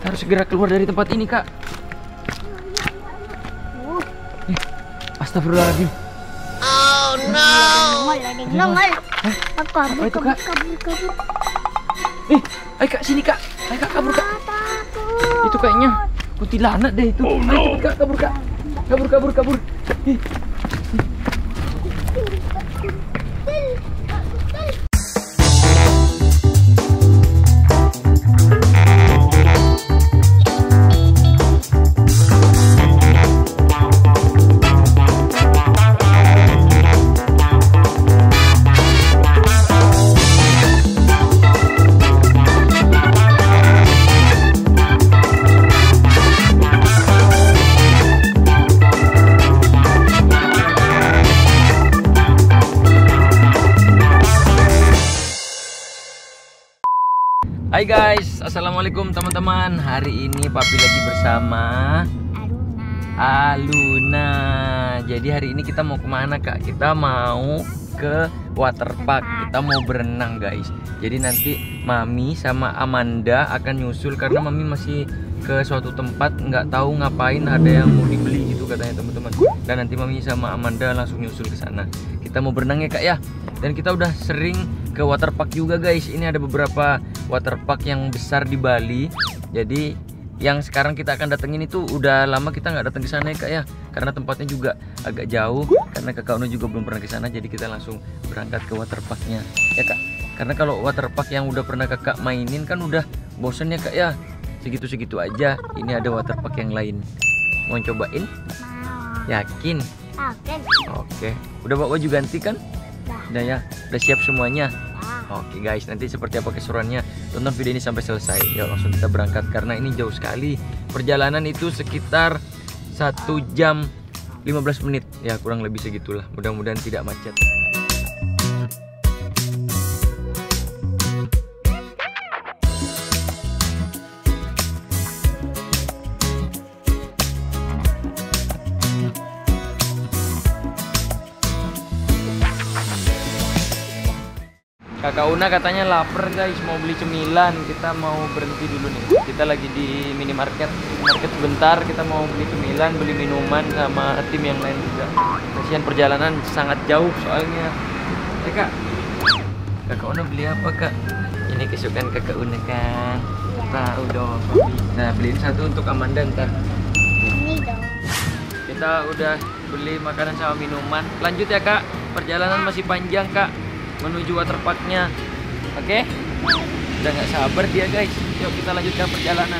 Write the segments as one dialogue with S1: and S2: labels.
S1: harus segera keluar dari tempat ini, Kak. Astagfirullahaladzim.
S2: Oh no. Nongol.
S1: Apa itu, Kak?
S2: Kabur.
S1: Ayo Kak, sini Kak. Ayo Kak, kabur Kak. Itu kayaknya kuntilanak deh itu. Ayo Kak, kabur Kak. Kabur. Ih. Hai guys, assalamualaikum teman-teman. Hari ini Papi lagi bersama Aluna. Jadi hari ini kita mau kemana Kak? Kita mau ke waterpark. Kita mau berenang guys. Jadi nanti Mami sama Amanda akan nyusul karena Mami masih ke suatu tempat, nggak tahu ngapain, ada yang mau dibeli gitu katanya teman-teman. Dan nanti Mami sama Amanda langsung nyusul ke sana. Kita mau berenang ya Kak ya. Dan kita udah sering ke waterpark juga guys. Ini ada beberapa waterpark yang besar di Bali. Jadi yang sekarang kita akan datengin itu udah lama kita nggak datang ke sana ya Kak ya. Karena tempatnya juga agak jauh. Karena Kakak Una juga belum pernah ke sana. Jadi kita langsung berangkat ke waterparknya ya Kak. Karena kalau waterpark yang udah pernah Kakak mainin kan udah bosen ya Kak ya. Segitu-segitu aja. Ini ada waterpark yang lain. Mau cobain? Yakin? Oke. Udah bawa baju ganti kan? Udah ya, udah siap semuanya. Oke guys, nanti seperti apa keseruannya, tonton video ini sampai selesai. Yuk langsung kita berangkat karena ini jauh sekali. Perjalanan itu sekitar 1 jam 15 menit. Ya kurang lebih segitulah. Mudah-mudahan tidak macet. Kakak Una katanya lapar guys, mau beli cemilan. Kita mau berhenti dulu nih. Kita lagi di minimarket sebentar. Kita mau beli cemilan, beli minuman sama tim yang lain juga. Kasihan perjalanan sangat jauh soalnya. Kak, Kakak Una beli apa Kak? Ini kesukaan Kakak Una kan? Tahu dong. Nah beliin satu untuk Amanda ntar.
S2: Ini dong.
S1: Kita udah beli makanan sama minuman. Lanjut ya Kak, perjalanan masih panjang Kak menuju waterparknya. Oke? Udah nggak sabar dia guys. Yuk kita lanjutkan perjalanan.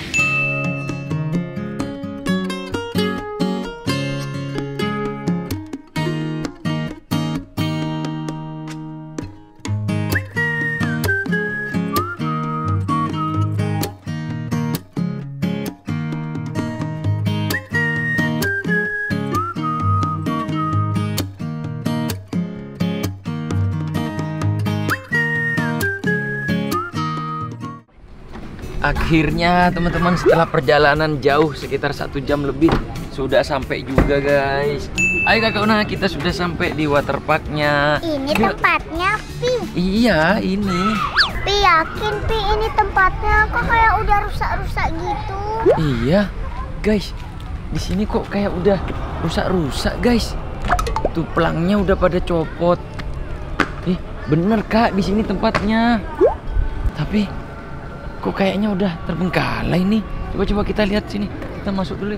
S1: Akhirnya teman-teman setelah perjalanan jauh sekitar 1 jam lebih sudah sampai juga guys. Ayo Kakak Una, kita sudah sampai di waterparknya.
S2: Ini tempatnya Pi.
S1: Iya ini.
S2: Pi yakin Pi ini tempatnya, kok kayak udah rusak-rusak gitu.
S1: Iya guys, di sini kok kayak udah rusak-rusak guys. Tuh pelangnya udah pada copot. Bener Kak, di sini tempatnya. Tapi kok kayaknya udah terbengkalai nih. Coba kita lihat sini. Kita masuk dulu.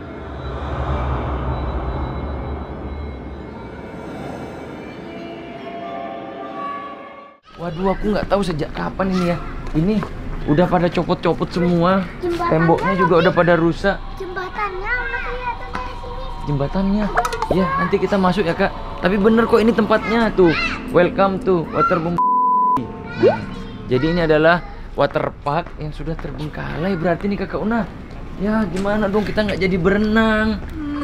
S1: Waduh, aku nggak tahu sejak kapan ini ya. Ini udah pada copot-copot semua. Temboknya juga udah pada rusak.
S2: Jembatannya udah kelihatan dari sini.
S1: Jembatannya. Ya, nanti kita masuk ya Kak. Tapi bener kok ini tempatnya tuh. Welcome to waterpark. Nah, jadi ini adalah waterpark yang sudah terbengkalai berarti nih Kakak Una. Ya gimana dong, kita nggak jadi berenang.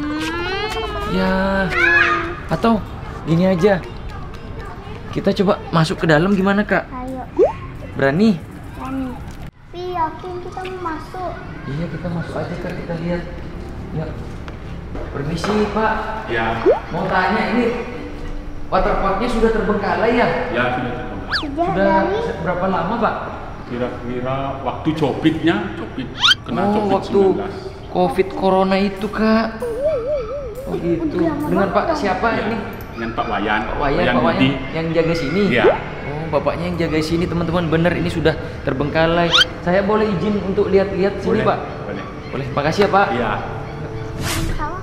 S1: Ya atau gini aja, kita coba masuk ke dalam gimana Kak?
S2: Ayo.
S1: Berani?
S2: Berani. Pi yakin kita mau masuk.
S1: Iya kita masuk aja Kak, kita lihat. Ya. Permisi Pak.
S3: Ya.
S1: Mau tanya ini waterparknya sudah terbengkalai ya?
S3: Ya sudah terbongkar.
S2: Sejak
S1: Sudah
S2: dari
S1: berapa lama Pak?
S3: Kira-kira waktu Covid kena
S1: Oh, waktu
S3: COVID-19.
S1: COVID Corona itu kak. Oh gitu. Dengan Pak siapa
S3: Ya,
S1: ini?
S3: dengan Pak Wayan.
S1: Pak Wayan
S3: Budi.
S1: yang jaga sini.
S3: Iya.
S1: Oh, bapaknya yang jaga sini teman-teman. Bener ini sudah terbengkalai. Saya boleh izin untuk lihat-lihat sini
S3: Boleh,
S1: Pak?
S3: boleh.
S1: Boleh. Makasih ya Pak.
S3: Iya.
S2: Sawah.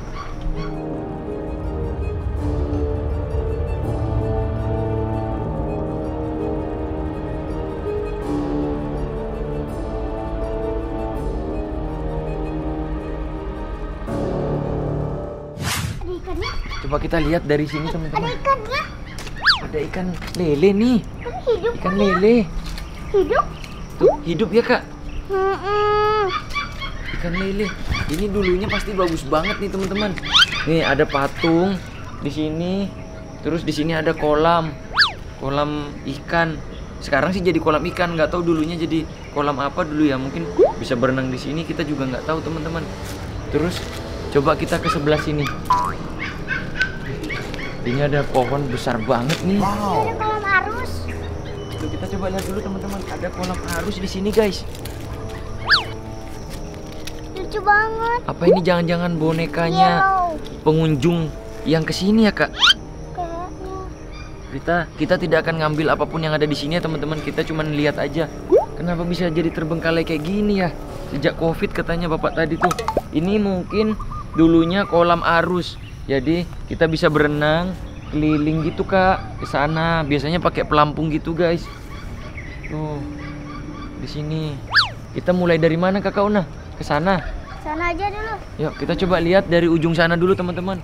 S2: Ada ikannya?
S1: Coba kita lihat dari sini
S2: Ada
S1: teman-teman.
S2: ikannya?
S1: Ada ikan lele nih.
S2: Kan hidup.
S1: Ikan lele.
S2: Hidup?
S1: Tuh hidup ya kak.
S2: Hmm.
S1: Ikan lele. Ini dulunya pasti bagus banget nih teman-teman. Nih ada patung di sini. Terus di sini ada kolam ikan. Sekarang sih jadi kolam ikan. Nggak tahu dulunya jadi kolam apa dulu ya. Mungkin bisa berenang di sini. Kita juga nggak tahu teman-teman. Terus coba kita ke sebelah sini. Ini ada pohon besar banget nih.
S2: Ada kolam arus.
S1: Tuh, kita coba lihat dulu teman-teman. Ada kolam arus di sini guys.
S2: Lucu banget.
S1: Apa ini jangan-jangan bonekanya
S2: Yellow.
S1: pengunjung yang kesini ya kak?
S2: Kayaknya.
S1: Kita tidak akan ngambil apapun yang ada di sini ya teman-teman. Kita cuma lihat aja. Kenapa bisa jadi terbengkalai kayak gini ya? Sejak COVID katanya bapak tadi tuh. Ini mungkin dulunya kolam arus. Jadi kita bisa berenang keliling gitu kak ke sana. Biasanya pakai pelampung gitu guys. Tuh di sini. Kita mulai dari mana kakak Una? Ke sana.
S2: Sana aja dulu.
S1: Yuk kita coba lihat dari ujung sana dulu teman-teman.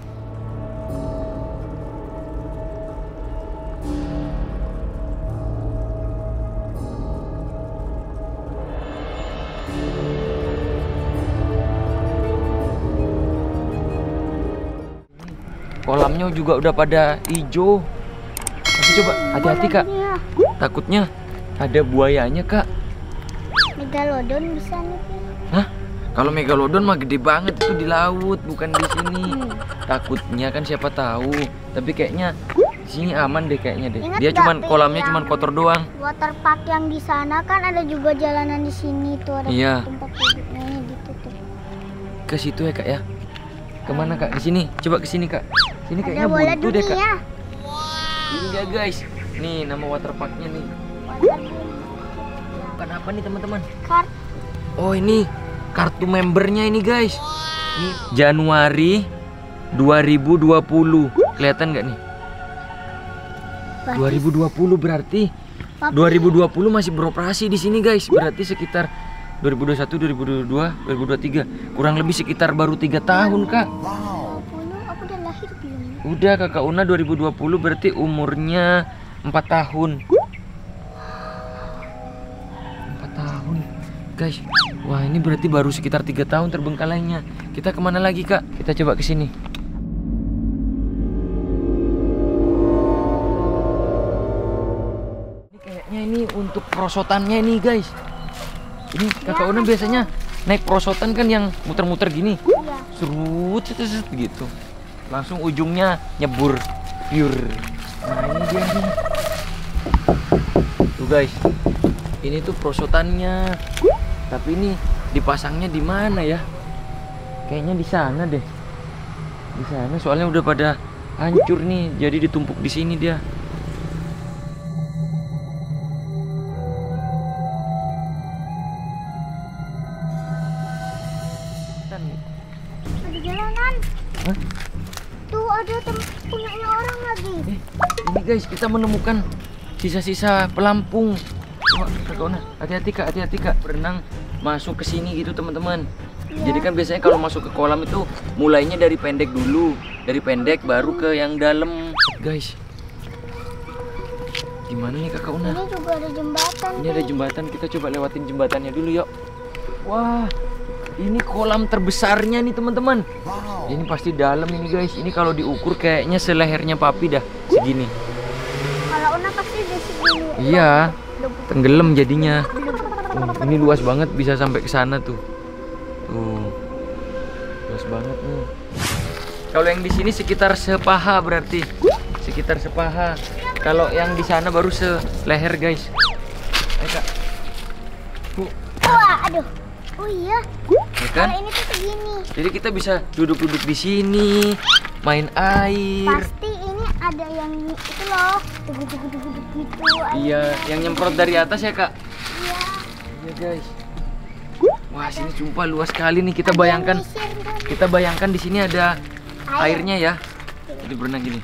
S1: Kolamnya juga udah pada hijau. Tapi coba hati-hati kak.
S2: Iya.
S1: Takutnya ada buayanya kak.
S2: Megalodon bisa nih.
S1: Hah? Kalau megalodon mah gede banget itu di laut, bukan di sini. Takutnya kan siapa tahu. Tapi kayaknya di sini aman deh kayaknya deh.
S2: Ingat
S1: Dia
S2: nggak,
S1: cuman
S2: Pi,
S1: kolamnya
S2: yang
S1: cuman kotor doang.
S2: Waterpark yang di sana kan ada juga jalanan di sini tuh ada
S1: Iya.
S2: tempat duduknya ini ditutup.
S1: Ke situ ya kak ya. Kemana kak? Di sini. Coba ke sini kak. Sini
S2: Ada
S1: kayaknya
S2: bola
S1: buntu deh kak.
S2: dunia.
S1: Ini ya guys. Nih nama waterparknya nih. Bukan apa nih teman-teman?
S2: Kart.
S1: Oh ini kartu membernya ini guys. Ini Januari 2020. Kelihatan nggak nih? 2020 berarti 2020 masih beroperasi di sini guys. Berarti sekitar 2021, 2022, 2023. Kurang lebih sekitar baru 3 tahun kak.
S2: 20, aku udah lahir belum?
S1: Udah kakak Una 2020 berarti umurnya 4 tahun. 4 tahun guys. Wah ini berarti baru sekitar 3 tahun terbengkalainya. Kita kemana lagi kak? Kita coba ke sini. Ini kayaknya ini untuk perosotannya ini guys. Ini kakak Una biasanya naik perosotan kan yang muter-muter gini.
S2: Iya.
S1: Serut gitu. Langsung ujungnya nyebur pure. Nah ini dia nih. Tuh guys. Ini tuh perosotannya. Tapi ini dipasangnya di mana ya? Kayaknya di sana deh. Di sana soalnya udah pada hancur nih. Jadi ditumpuk di sini dia.
S2: Ada jalanan.
S1: Hah?
S2: Tuh ada punyanya orang lagi.
S1: Ini guys kita menemukan sisa-sisa pelampung. Coba kakak Una, hati-hati kak, berenang masuk ke sini gitu teman-teman.
S2: Iya.
S1: Jadi kan biasanya kalau masuk ke kolam itu mulainya dari pendek dulu, dari pendek baru ke yang dalam. Guys, gimana nih kakak Una?
S2: Ini juga ada jembatan.
S1: Ini ada jembatan, kita coba lewatin jembatannya dulu yuk. Wah, ini kolam terbesarnya nih teman-teman. Ini pasti dalam ini guys. Ini kalau diukur kayaknya selehernya papi dah segini.
S2: Kalau Una pasti udah segini.
S1: Iya, tenggelam jadinya. Ini luas banget, bisa sampai ke sana tuh. Tuh, luas banget nih. Kalau yang di sini sekitar sepaha berarti, sekitar sepaha. Kalau yang di sana baru seleher guys. Ayo kak.
S2: Wah, aduh. Oh iya.
S1: Ya kan?
S2: Kalau ini tuh segini.
S1: Jadi kita bisa duduk-duduk di sini, main air.
S2: Pasti ini ada yang itu loh, duduk-duduk gitu.
S1: Iya, yang nyemprot dari atas ya kak.
S2: Iya.
S1: Iya guys. Wah sini sumpah luas sekali nih. Kita bayangkan di sini ada airnya ya. Jadi berenang gini.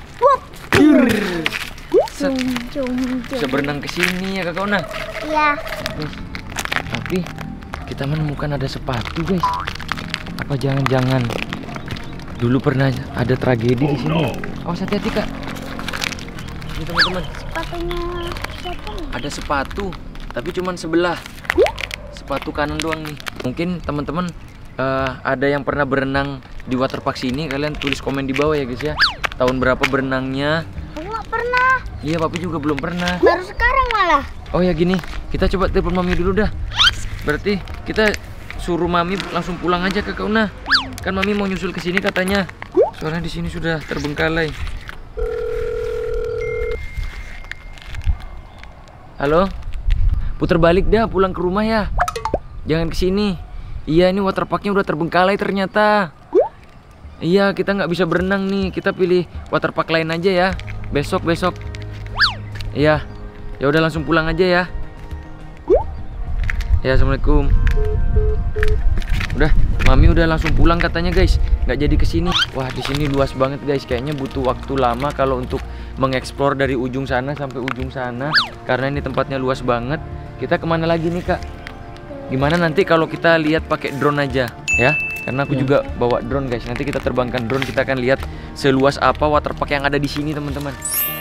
S1: Set. Bisa berenang ke sini ya kakak Una.
S2: Iya.
S1: Tapi kita menemukan ada sepatu guys. Apa jangan-jangan dulu pernah ada tragedi di sini? Awas hati-hati kak. Ini teman-teman.
S2: Sepatunya siapa nih?
S1: Ada sepatu, tapi cuman sebelah. Sepatu kanan doang nih. Mungkin teman-teman ada yang pernah berenang di waterpark sini. Kalian tulis komen di bawah ya guys ya. Tahun berapa berenangnya?
S2: Aku nggak pernah.
S1: Iya, papi juga belum pernah.
S2: Baru sekarang malah.
S1: Oh ya gini, kita coba telepon mami dulu dah. Berarti kita suruh mami langsung pulang aja ke Kak Una. Kan mami mau nyusul ke sini katanya. Soalnya di sini sudah terbengkalai. Halo? Putar balik dah, pulang ke rumah ya. Jangan ke sini. Iya, ini waterparknya udah terbengkalai ternyata. Iya, kita nggak bisa berenang nih. Kita pilih waterpark lain aja ya. Besok. Iya. Ya udah langsung pulang aja ya. Ya, assalamualaikum. Udah, mami udah langsung pulang katanya guys. Nggak jadi kesini. Wah, di sini luas banget guys. Kayaknya butuh waktu lama kalau untuk mengeksplor dari ujung sana sampai ujung sana. Karena ini tempatnya luas banget. Kita kemana lagi nih kak? Gimana nanti kalau kita lihat pakai drone aja ya? Karena aku juga bawa drone guys. Nanti kita terbangkan drone. Kita akan lihat seluas apa waterpark yang ada di sini teman-teman.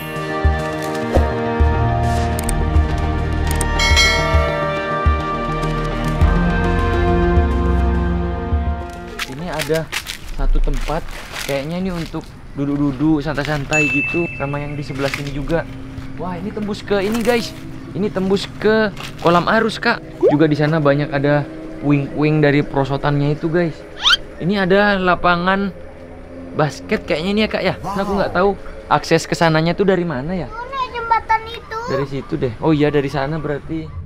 S1: Ada satu tempat kayaknya ini untuk duduk-duduk santai-santai gitu, sama yang di sebelah sini juga. Wah, ini tembus ke ini guys. Ini tembus ke kolam arus kak. Juga di sana banyak ada wing-wing dari perosotannya itu guys. Ini ada lapangan basket kayaknya ini ya kak ya. Nah, aku nggak tahu akses ke sananya tuh dari mana ya.
S2: Mana jembatan itu?
S1: Dari situ deh. Oh iya, dari sana berarti.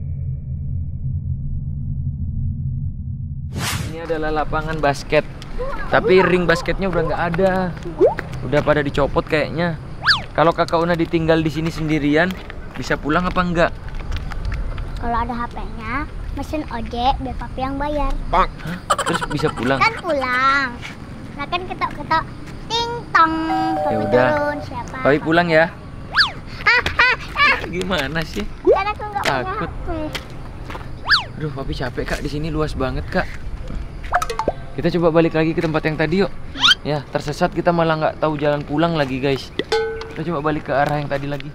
S1: Adalah lapangan basket, tapi ring basketnya udah nggak ada, udah pada dicopot kayaknya. Kalau kakak Una ditinggal di sini sendirian, bisa pulang apa enggak?
S2: Kalau ada HP-nya, mesin ojek, biar papi yang bayar.
S1: Hah? Terus bisa pulang?
S2: Kan pulang. Nah kan ketok-ketok, ting tong,
S1: Ya
S2: papi
S1: udah.
S2: turun siapa?
S1: Papi pulang ya. Gimana sih?
S2: Kan aku nggak punya
S1: Takut.
S2: HP.
S1: Aduh, papi capek kak. Di sini luas banget kak. Kita coba balik lagi ke tempat yang tadi yuk. Ya, tersesat kita malah nggak tahu jalan pulang lagi guys. Kita coba balik ke arah yang tadi lagi.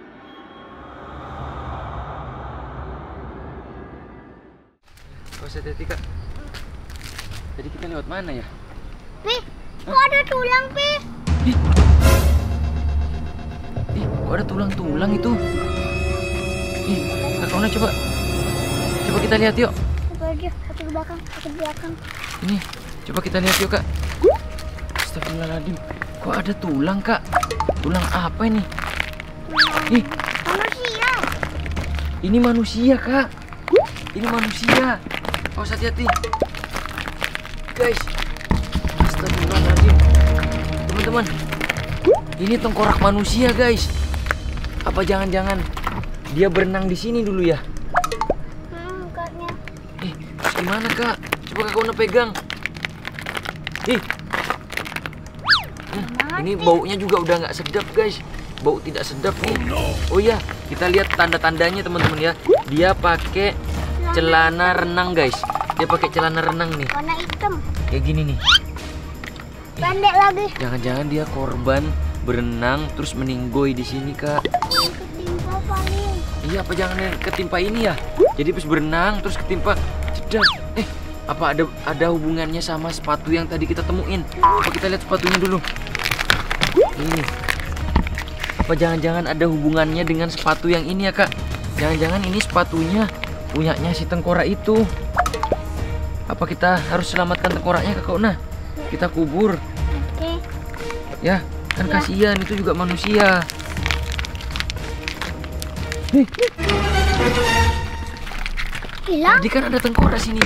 S1: Hati-hati kak. Jadi kita lewat mana ya?
S2: Pi, kok ada tulang Pi?
S1: Kok ada tulang-tulang itu? Kak Ona coba kita lihat yuk.
S2: Coba aja, ke belakang, ke belakang.
S1: Ini, coba kita lihat yuk kak. Astagfirullahaladzim, kok ada tulang kak? Tulang apa ini?
S2: Manusia.
S1: Ini manusia kak. Ini manusia. Awas hati-hati guys. Astagfirullahaladzim. Teman-teman, ini tengkorak manusia guys. Apa jangan-jangan dia berenang di sini dulu ya?
S2: Mukanya.
S1: Terus gimana kak? Coba kakak Una pegang. Ini baunya juga udah nggak sedap guys. Bau tidak sedap nih. Oh iya, kita lihat tanda-tandanya teman-teman ya. Dia pakai celana renang guys. Dia pakai celana renang nih.
S2: Warna hitam.
S1: Kayak gini nih.
S2: Pendek lagi.
S1: Jangan-jangan dia korban berenang terus meninggoy di sini kak.
S2: Ketimpa paling.
S1: Iya, apa jangan yang ketimpa ini ya? Jadi pas berenang terus ketimpa jedang. Apa ada hubungannya sama sepatu yang tadi kita temuin? Coba kita lihat sepatunya dulu. Ini. Apa jangan-jangan ada hubungannya dengan sepatu yang ini ya kak? Jangan-jangan ini sepatunya punyanya si tengkorak itu. Apa kita harus selamatkan tengkoraknya kakak Una? Kita kubur.
S2: Oke.
S1: Ya, kan kasihan itu juga manusia.
S2: hilang.
S1: Tadi kan ada tengkorak sini.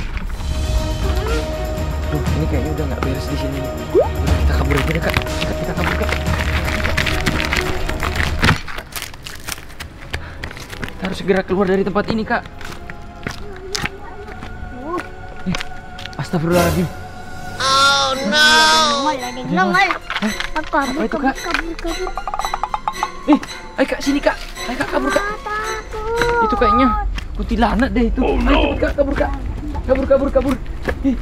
S1: Duh, ini kayaknya udah nggak beres di sini. Udah, kita kabur aja deh kak. Kita kabur kak. Kita harus segera keluar dari tempat ini kak. Astagfirullahaladzim.
S2: Nongol, ada yang nongol.
S1: Apa itu, Kak?
S2: Kabur.
S1: Ayo kak, sini kak. Ayo kak, kabur kak.
S2: Takut.
S1: Itu kayaknya kuntilanak deh itu. Ayo cepet kak, kabur kak. Kabur. Ih.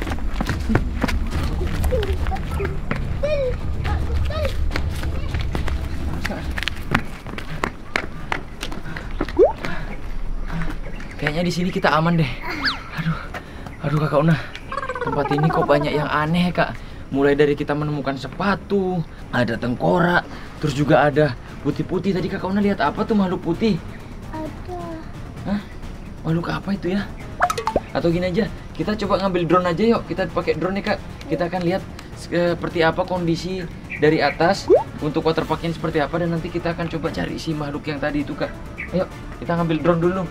S1: Kayaknya di sini kita aman deh. Aduh kakak Una. Tempat ini kok banyak yang aneh kak. Mulai dari kita menemukan sepatu, ada tengkorak, terus juga ada putih-putih. Tadi kakak Una lihat apa tuh makhluk putih?
S2: Ada.
S1: Hah? Makhluk apa itu ya? Atau gini aja, kita coba ngambil drone aja yuk. Kita pakai drone nih kak. Kita akan lihat seperti apa kondisi dari atas untuk waterparknya seperti apa, dan nanti kita akan coba cari si makhluk yang tadi itu kak. Ayo kita ngambil drone dulu.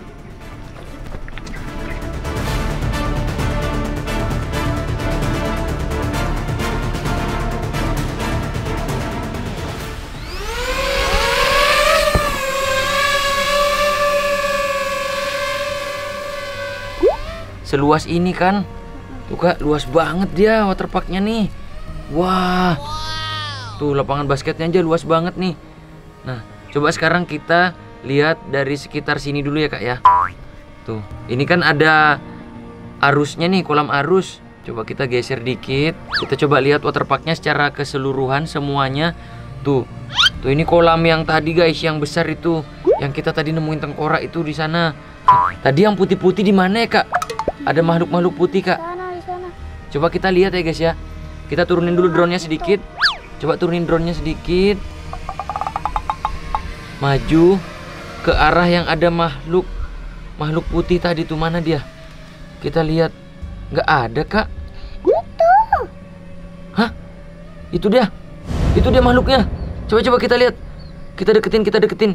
S1: Seluas ini kan. Tuh kak, luas banget dia waterparknya nih. Wah. Tuh lapangan basketnya aja luas banget nih. Nah, coba sekarang kita lihat dari sekitar sini dulu ya kak ya. Tuh, ini kan ada arusnya nih, kolam arus. Coba kita geser dikit. Kita coba lihat waterparknya secara keseluruhan semuanya. Tuh ini kolam yang tadi guys, yang besar itu, yang kita tadi nemuin tengkorak itu di sana. Tadi yang putih-putih di mana ya kak? Ada makhluk-makhluk putih kak.
S2: Di sana.
S1: Coba kita lihat ya guys ya. Kita turunin dulu drone-nya sedikit. Coba turunin drone-nya sedikit. Maju ke arah yang ada makhluk putih tadi tuh, mana dia? Kita lihat. Nggak ada kak.
S2: Itu.
S1: Hah? Itu dia makhluknya. Coba kita lihat. Kita deketin.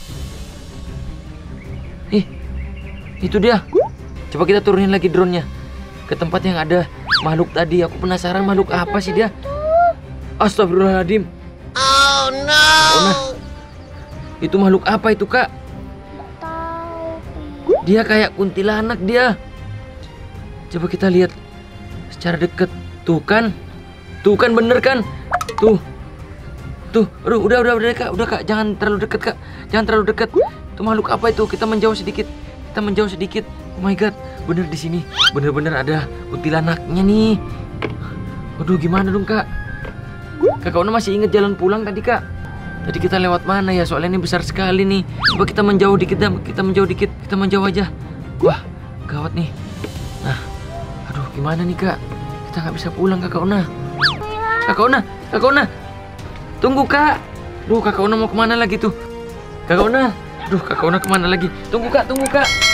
S1: Ih, itu dia. Coba kita turunin lagi drone-nya ke tempat yang ada makhluk tadi. Aku penasaran makhluk apa sih dia. Astagfirullahaladzim.
S2: Oh no.
S1: Nah, itu makhluk apa itu kak?
S2: Tahu.
S1: Dia kayak kuntilanak dia. Coba kita lihat secara dekat. Tuh kan bener kan? Tuh. Aduh, udah kak, jangan terlalu dekat kak. Jangan terlalu dekat. Itu makhluk apa itu? Kita menjauh sedikit. Oh my god, bener di sini. Bener-bener ada kuntilanaknya nih. Waduh, gimana dong kak? Kakak Una masih inget jalan pulang tadi kak? Tadi kita lewat mana ya? Soalnya ini besar sekali nih. Coba kita menjauh dikit. Kita menjauh aja. Wah, gawat nih. Nah, aduh gimana nih kak? Kita nggak bisa pulang kakak Una. Kakak Una. Tunggu kak. Duh, kakak Una mau kemana lagi tuh? Kakak Una. Duh, kakak Una kemana lagi? Tunggu kak.